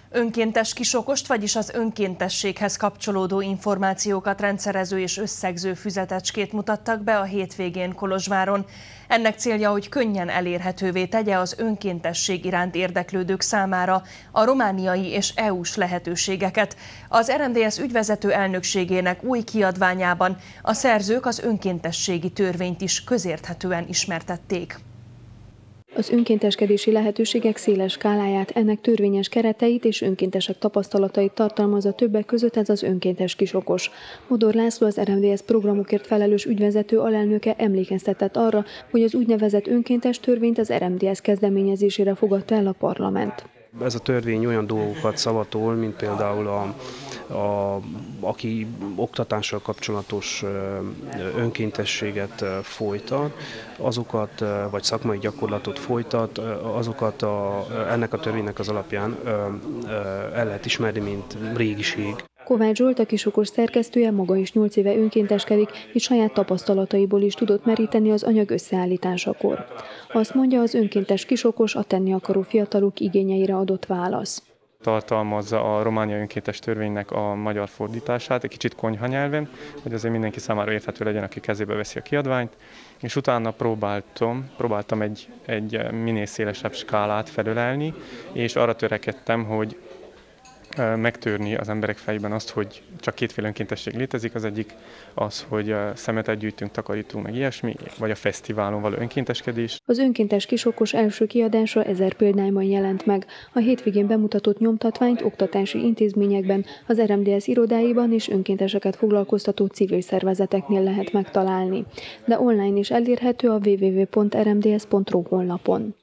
Önkéntes kisokost, vagyis az önkéntességhez kapcsolódó információkat rendszerező és összegző füzetecskét mutattak be a hétvégén Kolozsváron. Ennek célja, hogy könnyen elérhetővé tegye az önkéntesség iránt érdeklődők számára a romániai és EU-s lehetőségeket. Az RMDSZ ügyvezető elnökségének új kiadványában a szerzők az önkéntességi törvényt is közérthetően ismertették. Az önkénteskedési lehetőségek széles skáláját, ennek törvényes kereteit és önkéntesek tapasztalatait tartalmazza többek között ez az önkéntes kisokos. Modor László, az RMDSZ programokért felelős ügyvezető alelnöke emlékeztetett arra, hogy az úgynevezett önkéntes törvényt az RMDSZ kezdeményezésére fogadta el a parlament. Ez a törvény olyan dolgokat szavatol, mint például aki oktatással kapcsolatos önkéntességet folytat, azokat, vagy szakmai gyakorlatot folytat, azokat ennek a törvénynek az alapján el lehet ismerni, mint régiség. Kovács Zsolt, a kisokos szerkesztője, maga is 8 éve önkénteskedik, és saját tapasztalataiból is tudott meríteni az anyag összeállításakor. Azt mondja, az önkéntes kisokos a tenni akaró fiatalok igényeire adott válasz. Tartalmazza a romániai önkéntes törvénynek a magyar fordítását, egy kicsit konyha nyelven, hogy azért mindenki számára érthető legyen, aki kezébe veszi a kiadványt, és utána próbáltam egy minél szélesebb skálát felölelni, és arra törekedtem, hogy megtörni az emberek fejében azt, hogy csak kétféle önkéntesség létezik. Az egyik az, hogy szemetet gyűjtünk, takarítunk, meg ilyesmi, vagy a fesztiválon való önkénteskedés. Az önkéntes kisokos első kiadása 1000 példányban jelent meg. A hétvégén bemutatott nyomtatványt oktatási intézményekben, az RMDSZ irodáiban és önkénteseket foglalkoztató civil szervezeteknél lehet megtalálni. De online is elérhető a www.rmds.ru honlapon.